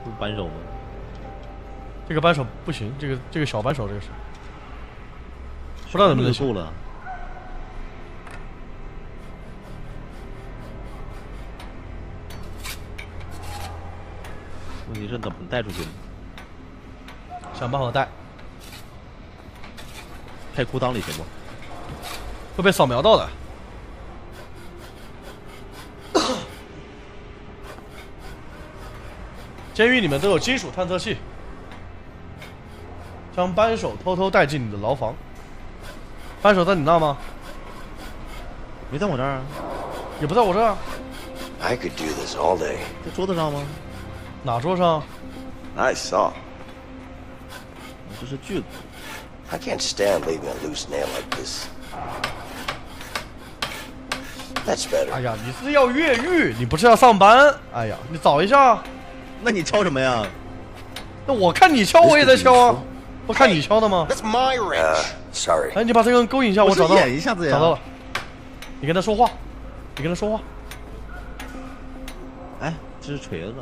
不是扳手吗？ 这个扳手不行，这个小扳手这个是，不知道能不能行。 够了。问题是怎么带出去的？ 想办法带， 太裤裆里行不？ 会被扫描到的。监狱里面都有金属探测器，将扳手偷偷带进你的牢房。扳手在你那吗？ 没在我这儿啊， 也不在我这儿啊。 I could do this all day. 在桌子上吗？ 哪桌上？ I saw. 这是锯子。 I can't stand leaving a loose nail like this. That's better. 哎呀，你是要越狱，你不是要上班？哎呀，你找一下。 那你敲什么呀？ 那我看你敲，我也在敲啊。我看你敲的吗？ That's my wrench. Sorry. 哎，你把这个人勾引一下，我找到了。 演一下子呀。 找到了。你跟他说话，你跟他说话。 哎，这是锤子。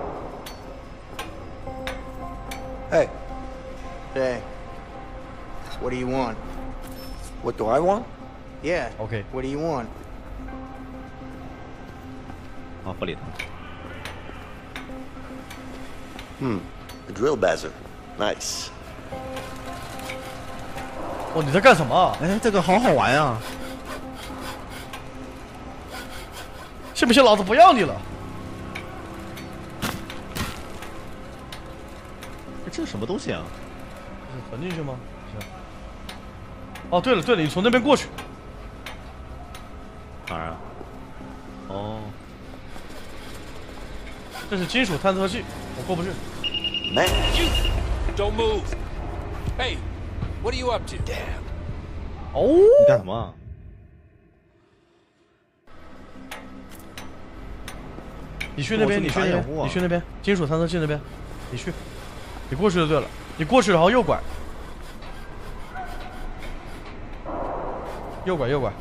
Hey, Hey, what do you want? what do I want? Yeah. OK What do you want? 好，合理的。 A drill bazzer. Nice. 哦，你在干什么啊？ 哎，这个好好玩呀！ 信不信老子不要你了？ 这是什么东西啊？ 这是存进去吗？行。哦，对了对了，你从那边过去。 哪儿啊？哦， 这是金属探测器，我过不去。 Man, You don't move. Hey, what are you up to? damn. 哦， 你干什么啊？ 你去那边，你去那边，你去那边，金属探测器那边，你去，你过去就对了，你过去然后右拐，右拐右拐，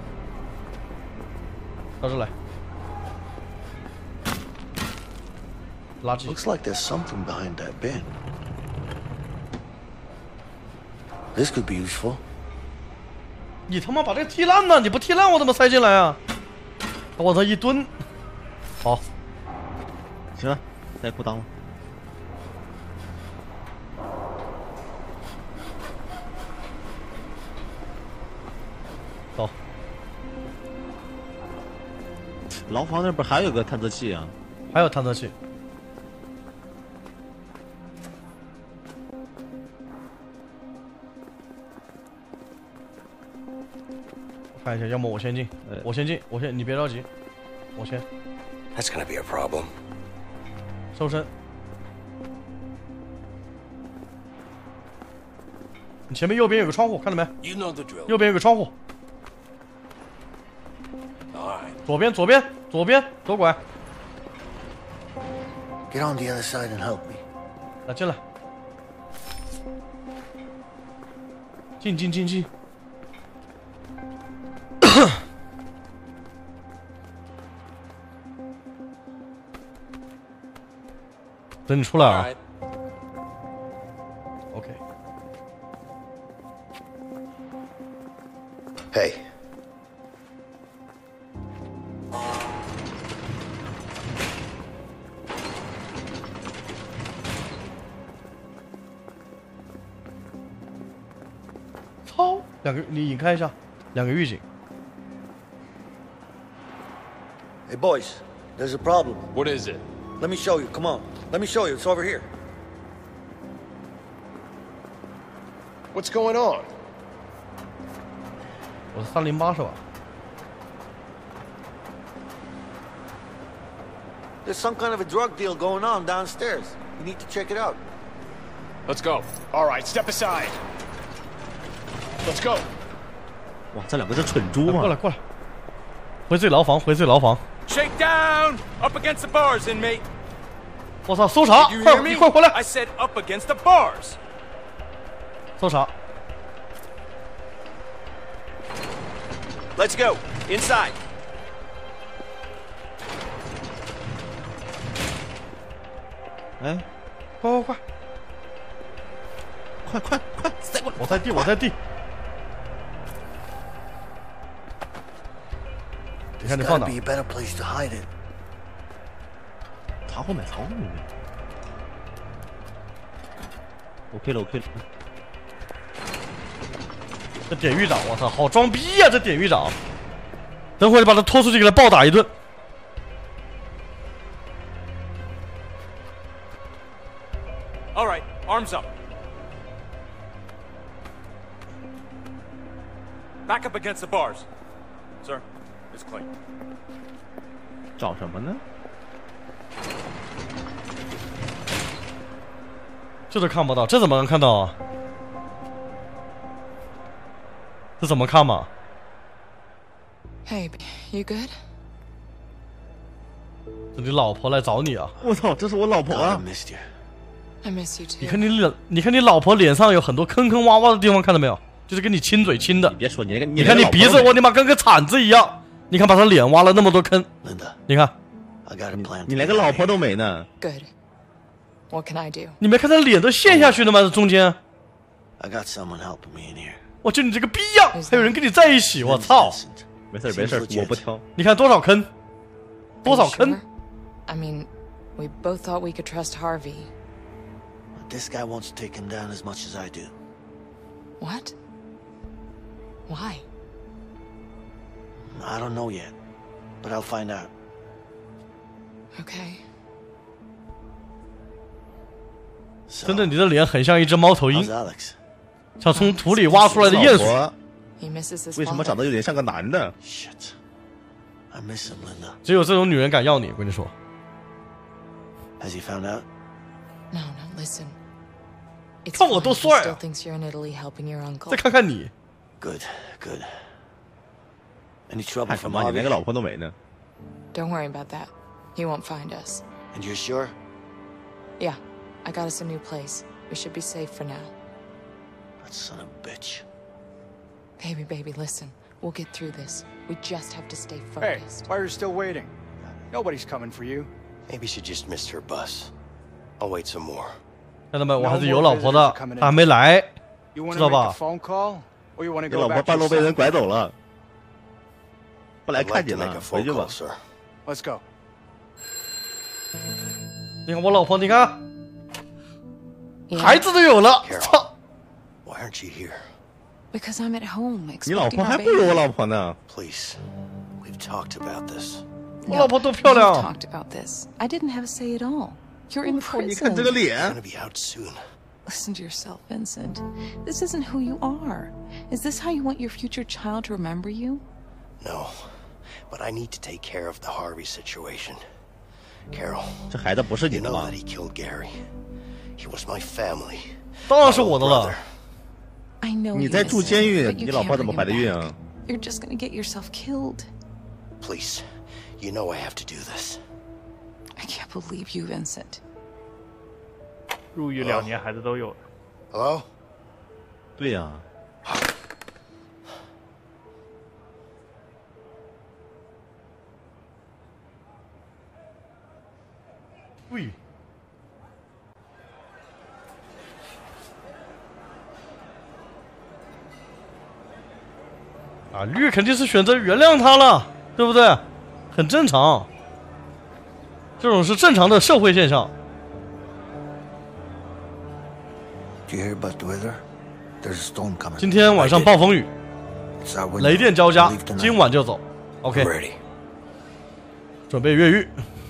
到这来，垃圾。 Looks like there's something behind that bin. This could be useful. 你他妈把这个踢烂呢？你不踢烂我怎么塞进来啊？往这一蹲，好， 行了，带裤裆了。 走。 牢房那边还有个探测器啊。 还有探测器。我看一下，要么我先进，我先进，你别着急，我先 That's gonna be a problem. 收身。你前面右边有个窗户，看到没？ You know the drill. 右边有个窗户， All right. 左边，左边，左边，左拐， Get on the other side and help me. 来进来，进进进进。等你出来 All 啊 right. ，OK。 Hey. 操，你引开一下，两个狱警。 Hey, boys. There's a problem. What is it? Let me show you. Come on. Let me show you. It's over here. What's going on? 我是308是吧？ There's some kind of a drug deal going on downstairs. You need to check it out. Let's go. All right, step aside. Let's go. 哇，这两个是蠢猪吗？ 过来过来，回自己牢房，回自己牢房。 Shake down. Up against the bars, inmate. 我操，搜查！ Did you 快 hear me? 你快回来！ I said up against the bars. 搜查！ Let's go. Inside. 你哎， 快快快！ 快，塞过来！ 我在地，我在地。你看 There's 你放 gotta 哪 be a better place to hide it. 藏后面。OK 了。 这典狱长，我操，好装逼呀、这典狱长。等会儿就把他拖出去，给他暴打一顿。 All right, arms up. Back up against the bars. Sir, it's clean. 找什么呢？ 这都看不到，这怎么能看到啊？这怎么看嘛？ Hey, you good? 这你老婆来找你啊！ 我操，这是我老婆 God, I 啊！ missed you. I miss you too. 你看你老婆脸上有很多坑坑洼洼的地方，看到没有？就是跟你亲嘴亲的。 别说你那个， 你看你鼻子，我你妈跟个铲子一样。你看把他脸挖了那么多坑， Linda, 你看 I got a plan. 你连个老婆都没呢。 Good. What can I do? 你没看他脸都陷下去了吗？这中间， I got someone helping me in here. 我就你这个逼样，还有人跟你在一起，我操！ Vincent. 没事，我不挑。 你看多少坑，多 Are 少 you 坑 sure? I mean, we both thought we could trust Harvey. This guy wants to take him down as much as I do. What? Why? I don't know yet, but I'll find out. Okay. 真的，你的脸很像一只猫头 How's 鹰， Alex? 像从土里挖出来的鼹鼠。 老婆 He misses his 为什么 father. 长得有点像个男的？ Shit. I miss him, Linda. 只有这种女人敢要你，我跟你说。 Has he found out? No, listen. It's 看我 fine. 多 He 帅 still 啊！ thinks you're in Italy helping your uncle. 再看看你， Good. Any trouble 看什 from 么？你连 Harvey? 个老婆都没呢。 Don't worry about that. He won't find us. And you're sure? Yeah, I got us a new place. We should be safe for now. That son of a bitch. Baby, listen. We'll get through this. We just have to stay Hey, focused. why are you still waiting? Nobody's coming for you. Maybe she just missed her bus. I'll wait some more. 看到没？我还是有老婆的，她还没来， You want 知 to 道 make a 吧？ phone call, or you want to 你 go 老婆 back 半 to 路被 your 人 son? 拐走了，不来 I'd 看 like 你 to make 了， a 回 phone 去吧 call,。sir. Let's go. 你看我老婆，你看 Yeah, 孩子都有了， Carol. 操！ Why aren't you here? because I'm at home 你老 expecting 婆 our 还不如我 baby. 老婆呢。 Please. We've talked about this. 我老婆多 No, 漂亮 you've 啊！ talked about this. I didn't have a say at all. You're in 我操，你看这个 prison. I'm 脸 gonna，be out soon. Listen to yourself, Vincent. This isn't who you are. Is this how you want your future child to remember you? No. But I need to take care of the Harvey situation. Carol, 这孩子不是 you 你的 know 吗 that？he killed Gary. He was my family. 当然是我的了 Brother.。 I know 你 he 在住 is, 监狱， but 你 you 老 can't 婆怎么 bring 怀的 him 孕 back. 啊？ You're just gonna get yourself killed. Please. You know I have to do this. I can't believe you, Vincent. 入狱2年，孩子都有了。 Hello? 对呀， 喂，啊，绿肯定是选择原谅他了，对不对？很正常，这种是正常的社会现象。 Do you hear about the weather? There's a storm coming. 今天晚上暴风雨， It's our window. 雷电交加 Leave，tonight. 今晚就走。OK， Ready. 准备越狱。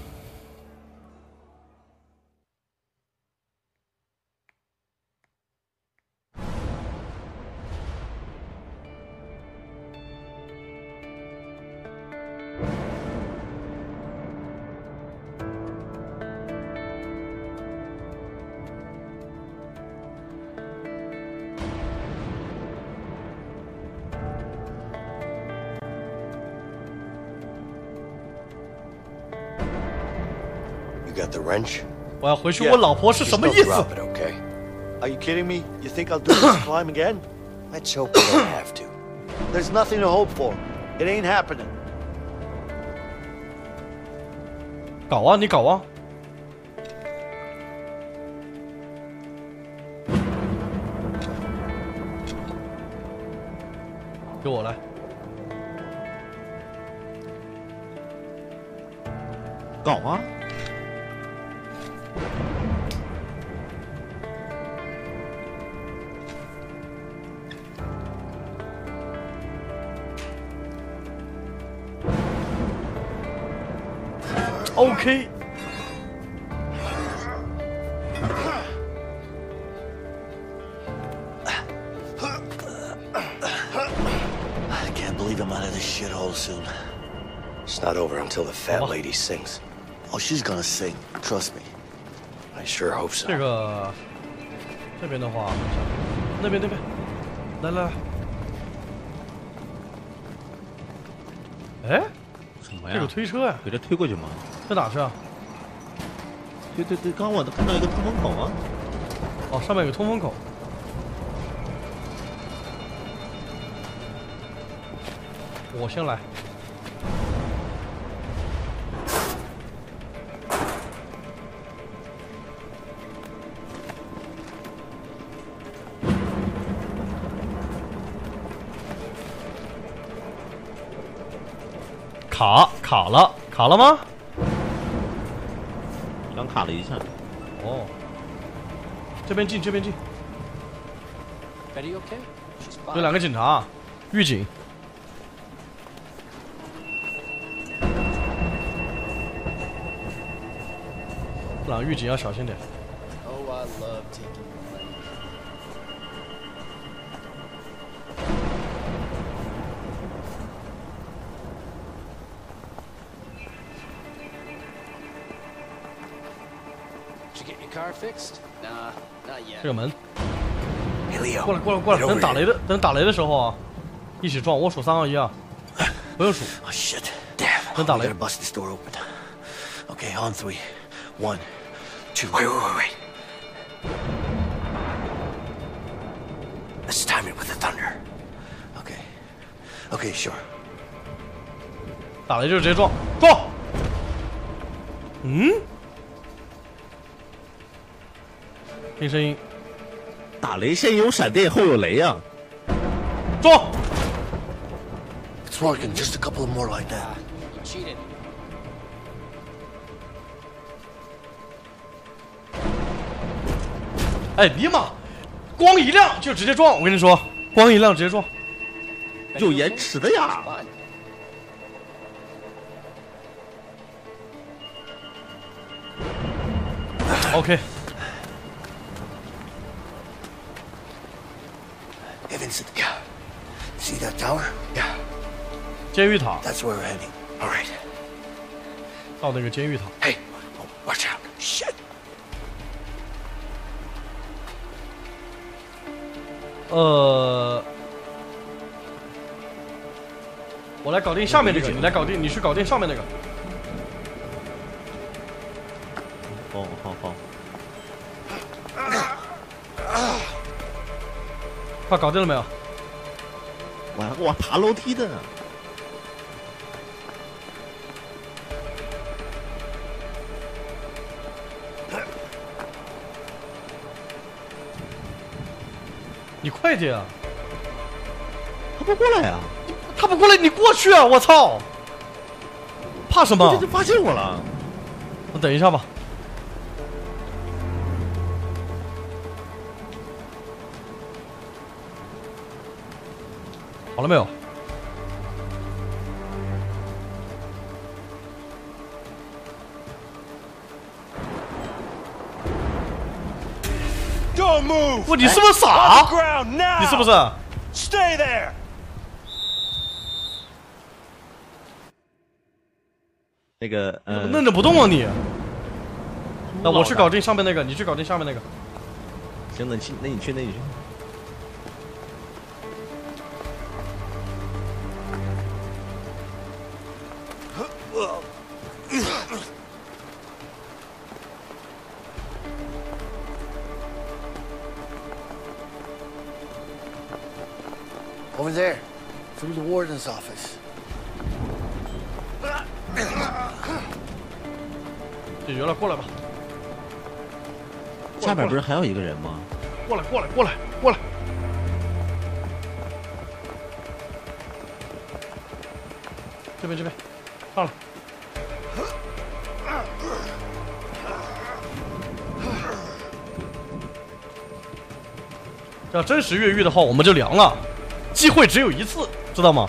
You got the wrench? 我要回去问老婆是 Just 什么 don't 意思。 drop it, okay? Are you kidding me? You think I'll do this climb again? Let's hope we don't have to. There's nothing to hope for. It ain't happening. 搞啊，你搞啊！ 给我来。 搞啊！ OK。 I can't believe I'm out of this shithole soon. It's not over until the fat lady sings. Oh, she's gonna sing. Trust me. I sure hope so. 这个这边的话，那边，来来来，哎， 什么呀？ 这个推车呀， 给这推过去吗？ 在哪去啊？ 对，刚我看到一个通风口啊。 哦，上面有个通风口。我先来。卡了吗？ 刚卡了一下。 哦，这边进。 Betty okay? She's fine. 有两个警察，狱警。这两个狱警要小心点。 Oh, I love taking money. Did you get your car fixed? Nah, not 这个 yet. 门， Hey, Leo. 过来。 Get over 等打雷的时候啊，一起撞。我数3、2、1啊，不用数。 Oh, shit. Damn. Don't We let- gotta bust this door open. Okay, on 3. 1, 2. Wait. Let's time it with the thunder. Okay, sure. 打雷就直接撞。嗯？听声音， 打雷先有闪电，后有雷啊！ 撞！ It's working. Just a couple more like that. You cheated. 哎，尼玛，光一亮就直接撞！我跟你说，光一亮直接撞。 有延迟的呀。 Fine. OK， Hey, Vincent. Yeah. See that tower? Yeah. 监狱塔 That's where we're heading. All right. 到那个监狱塔。 Hey, watch out. Shit. 我来搞定下面这个，你来搞定，你去搞定上面那个。 哦，好。 快搞定了没有？ 我爬楼梯的。 你快点啊！ 他不过来啊！ 他不过来，你过去啊！我操！怕什么这？就发现我了。 我等一下吧。好了没有？ Don't move! 不，你是不是 On 傻 the？ground now! 你是不是？ Stay there! 那个愣着不动啊你！那我去搞定上面那个，你去搞定下面那个。 行，那你去。 Over there. Through the warden's office. 解决了，过来吧。 下面不是还有一个人吗？ 过来！ 这边，上来。要真实越狱的话，我们就凉了。机会只有一次，知道吗？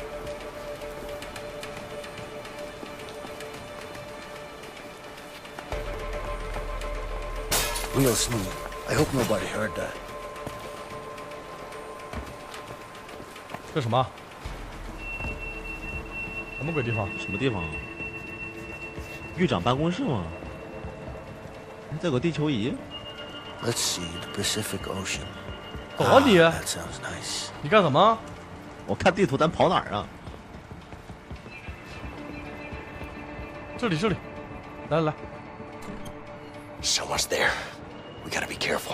Real smooth. I hope nobody heard that. 这什么？什么鬼地方？ 什么地方？狱长办公室吗？这有个地球仪。 Let's see the Pacific Ocean. 走啊你！ That sounds nice. 你干什么？ 我看地图，咱跑哪儿啊？ 这里，来。 Someone's there. We gotta be careful.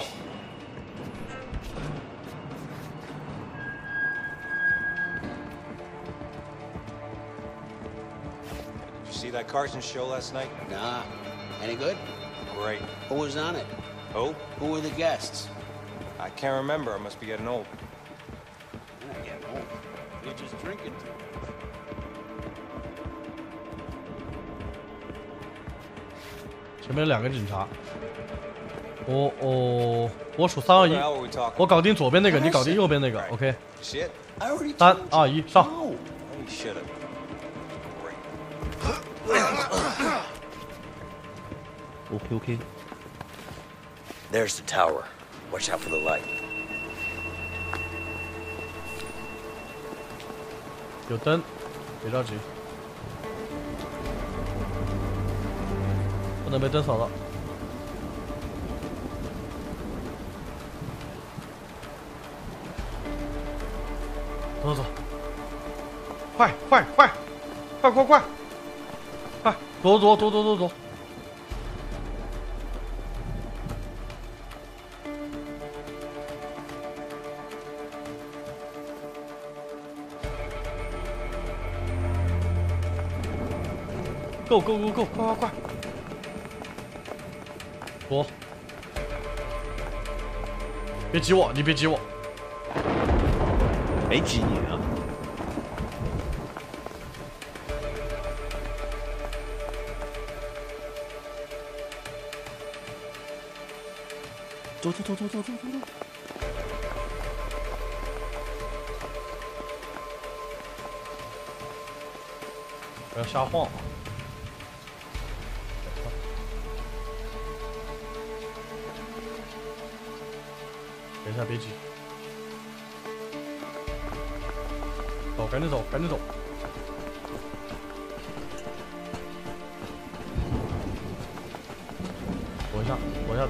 Did you see that Carson show last night? Nah. Any good? Great. Who was on it? Who? Who were the guests? I can't remember. I must be getting old. You're not getting old. You're just drinking too much. 前面2个警察。我数3、2、1， What the hell were we talking? 我搞定左边那个，你搞定右边那个 ，OK。 Shit. I already 3、 told 2、 you. 1，上。 Oh, you should have. Great. OK。 There's the tower. Watch out for the light. 有灯，别着急，不能被灯扫到。走，快，走。Go，快！躲！别挤我，你别挤我。 没挤你啊！走！ 不要瞎晃。等一下，别急。走，赶紧走。躲一下。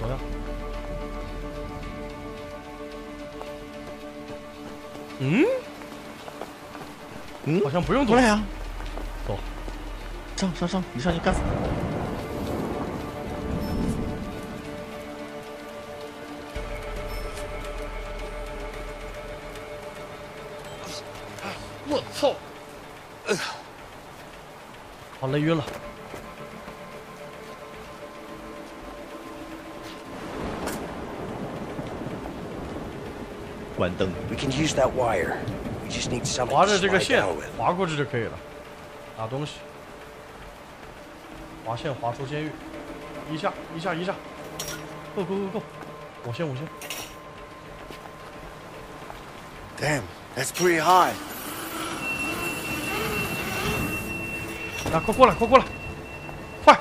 好像不用躲。 过来呀！ 走， 上，你上去干死！ 我操！好累晕了。 关灯。 We can use that wire. We just need something 划 to 着这个 slide 线 down with. 划过去就可以了。拿东西，划线划出监狱，一下。Go！ 我先。 Damn, that's pretty high. 来，快过来！快！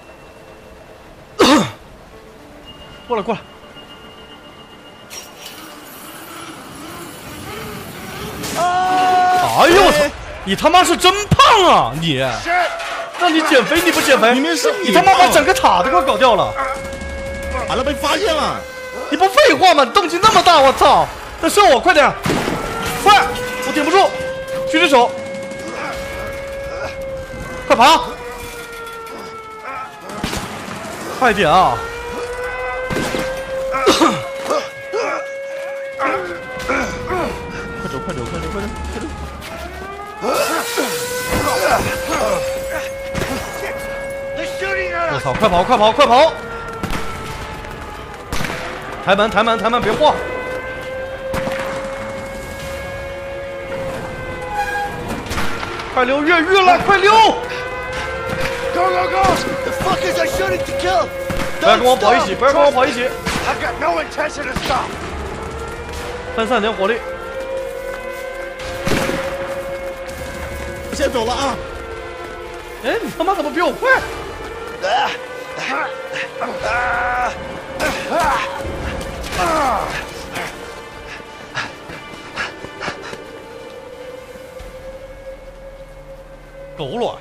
过来！哎呦我操！你他妈是真胖啊你！让你减肥你不减肥？ 明明是你他妈把整个塔都给我搞掉了！ 完了，被发现了！ 你不废话吗？你动静那么大，我操！再射我，快点！快！我顶不住，举起手，快爬！快点啊！ 快走！ 我操！快跑！抬门，别晃！ 快溜越狱了，快溜！ Go, go, go! The fuckers are shooting to kill! 不要跟我跑一起，不要跟我跑一起， I've got no intention to stop. 分散点火力。 我先走了啊！ 哎，你他妈怎么比我快？狗卵！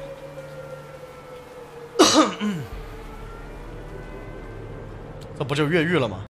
这不就越狱了吗？